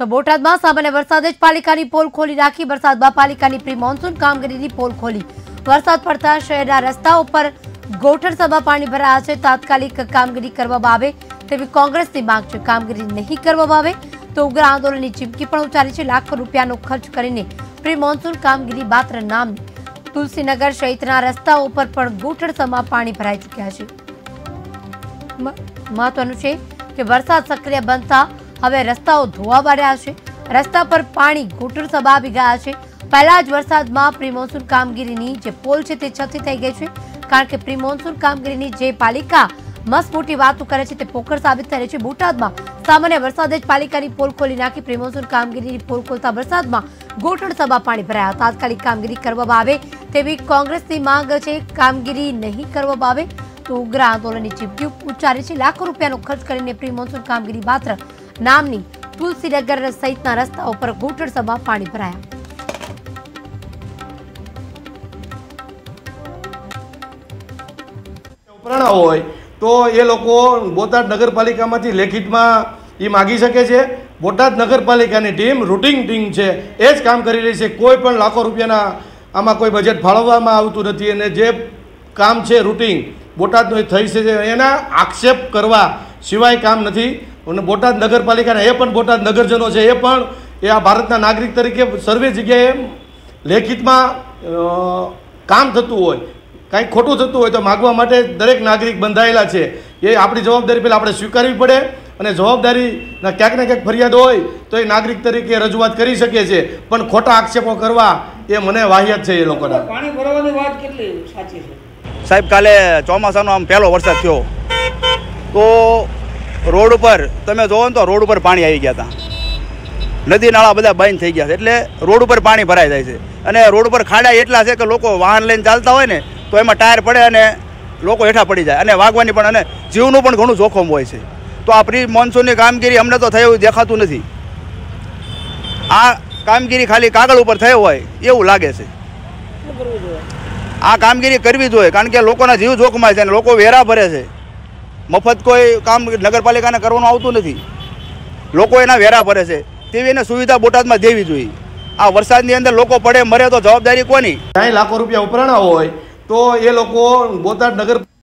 તો બોટાદમાં સામાન્ય વરસાદે જ પાલિકાની પોલ ખોલી નાખી। વરસાદમાં પાલિકાની પ્રી મોન્સૂન કામગીરીની પોલ ખોલી। વરસાદ પડતા શહેરના રસ્તાઓ પર ગોઠણસભા પાણી ભરાયા છે। તાત્કાલિક કામગીરી કરવામાં આવે તેવી કોંગ્રેસની માંગ છે। કામગીરી નહીં કરવામાં આવે તો ઉગ્ર આંદોલનની ચીમકી પણ ઉચ્ચારી છે। લાખો રૂપિયાનો ખર્ચ કરીને પ્રી મોન્સૂન કામગીરી માત્ર નામની। તુલસીનગર સહિતના રસ્તાઓ પર પણ ગોઠણસભા પાણી ભરાઈ ચૂક્યા છે। મહત્વનું છે કે વરસાદ સક્રિય બનતા હવે રસ્તાઓ ધોવા મળ્યા છે। રસ્તા પર પાણી ઘૂંટણસભા આવી ગયા છે। પહેલા જ વરસાદમાં પ્રી મોન્સૂન કામગીરીની જે પોલ છે તે છતી થઈ ગઈ છે, કારણ કે પ્રી મોન્સૂન કામગીરીની જે પાલિકા મસ્ત મોટી વાતો કરે છે તે પોકળ સાબિત થઈ રહી છે। બોટાદમાં સામાન્ય વરસાદે જ પાલિકાની પોલ ખોલી નાખી। પ્રી મોન્સૂન કામગીરીની પોલ ખોલતા વરસાદમાં ઘૂંટણસભા પાણી ભરાયા। તાત્કાલિક કામગીરી કરવામાં આવે તેવી કોંગ્રેસની માંગ છે। કામગીરી નહીં કરવામાં આવે તો ઉગ્ર આંદોલનની ચીમકી ઉચ્ચારી છે। લાખો રૂપિયાનો ખર્ચ કરીને પ્રી મોન્સૂન કામગીરી માત્ર નામની। તુલસીનગર સહિતના રસ્તાઓ પર ઘૂંટણસભા પાણી ભરાયા। ઉપરાણા હોય તો એ લોકો બોટાદ નગરપાલિકામાંથી લેખિતમાં એ માગી શકે છે। બોટાદ નગરપાલિકાની ટીમ રૂટિંગ ટીમ છે, એ જ કામ કરી રહી છે। કોઈ પણ લાખો રૂપિયાના આમાં કોઈ બજેટ ફાળવવામાં આવતું નથી અને જે કામ છે રૂટિંગ બોટાદનું થઈ છે એના આક્ષેપ કરવા સિવાય કામ નથી। અને બોટાદ નગરપાલિકાના એ પણ બોટાદ નગરજનો છે, એ પણ એ આ ભારતના નાગરિક તરીકે સર્વે જગ્યાએ લેખિતમાં કામ થતું હોય, કાંઈક ખોટું થતું હોય તો માગવા માટે દરેક નાગરિક બંધાયેલા છે। એ આપણી જવાબદારી પહેલાં આપણે સ્વીકારવી પડે અને જવાબદારીના ક્યાંક ને ક્યાંક ફરિયાદ હોય તો એ નાગરિક તરીકે રજૂઆત કરી શકે છે, પણ ખોટા આક્ષેપો કરવા એ મને વાહિયાત છે। એ લોકોના પાણી ભરવાની વાત કેટલી સાચી છે સાહેબ? કાલે ચોમાસાનો આમ પહેલો વરસાદ થયો તો રોડ ઉપર તમે જોવો ને તો રોડ ઉપર પાણી આવી ગયા હતા। નદી નાળા બધા બંધ થઈ ગયા છે, એટલે રોડ ઉપર પાણી ભરાઈ જાય છે। અને રોડ ઉપર ખાડા એટલા છે કે લોકો વાહન લઈને ચાલતા હોય ને તો એમાં ટાયર પડે અને લોકો હેઠા પડી જાય અને વાગવાની પણ અને જીવનું પણ ઘણું જોખમ હોય છે। તો આ પ્રી મોન્સૂનની કામગીરી અમને તો થયું દેખાતું નથી। આ કામગીરી ખાલી કાગળ ઉપર થયો હોય એવું લાગે છે। આ કામગીરી કરવી જોઈએ, કારણ કે લોકોના જીવ જોખમાય છે અને લોકો વેરા ભરે છે। મફત કોઈ કામ નગરપાલિકાને કરવાનું આવતું નથી, લોકો એના વેરા ભરે છે, તેવી એને સુવિધા બોટાદમાં દેવી જોઈએ। આ વરસાદની અંદર લોકો પડે મરે તો જવાબદારી કોની? કાંઈ લાખો રૂપિયા ઉપરાણા હોય તો એ લોકો બોટાદ નગર